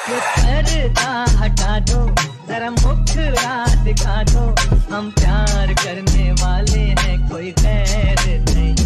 ये पर्दा हटा दो, जरा मुखड़ा दिखा दो, हम प्यार करने वाले हैं, कोई गैर नहीं।